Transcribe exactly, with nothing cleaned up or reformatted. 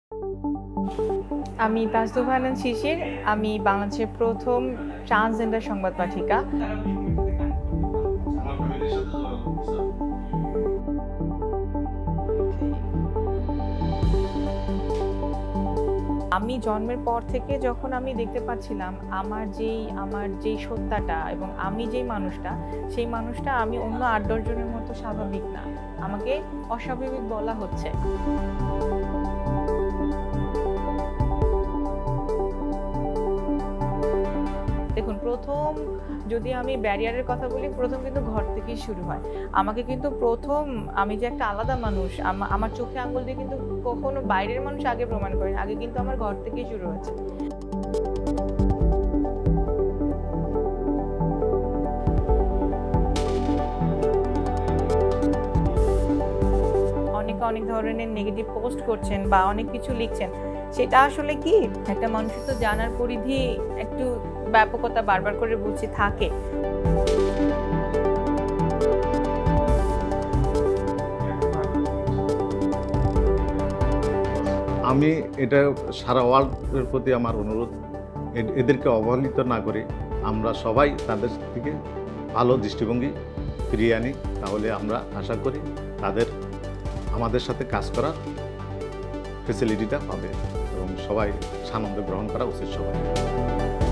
আমি তাসদুভা আনন্দ শিশির। আমি বাংলাদেশের প্রথম ট্রান্সজেন্ডার সংবাদ পাঠিকা। আমি জন্মের পর থেকে যখন আমি দেখতে পাচ্ছিলাম আমার যেই আমার যেই সত্তাটা এবং আমি যেই মানুষটা, সেই মানুষটা আমি অন্য আট দশ জনের মতো স্বাভাবিক না। আমাকে অস্বাভাবিক বলা হচ্ছে। দেখুন, প্রথম যদি আমি ব্যারিয়ারের কথা বলি, প্রথম কিন্তু ঘর থেকেই শুরু হয়। আমাকে কিন্তু প্রথম আমি যে একটা আলাদা মানুষ, আমার চোখে আঙ্গুল দিয়ে কিন্তু কখনো বাইরের মানুষ আগে প্রমাণ করেনি। আগে কিন্তু আমার ঘর থেকেই শুরু হয়েছে। অনেকে অনেক ধরনের নেগেটিভ পোস্ট করছেন বা অনেক কিছু লিখছেন। সেটা আসলে কি, একটা মানুষের তো জানার পরিধি একটু ব্যাপকতা বারবার করে বলছি থাকে। আমি এটা সারা ওয়ার্ল্ডের প্রতি আমার অনুরোধ, এদেরকে অবহেলিত না করে আমরা সবাই তাদের থেকে ভালো দৃষ্টিভঙ্গি ফিরিয়ে আনি। তাহলে আমরা আশা করি তাদের আমাদের সাথে কাজ করার ফেসিলিটিটা পাবে এবং সবাই সানন্দে গ্রহণ করা উচিত সবাই।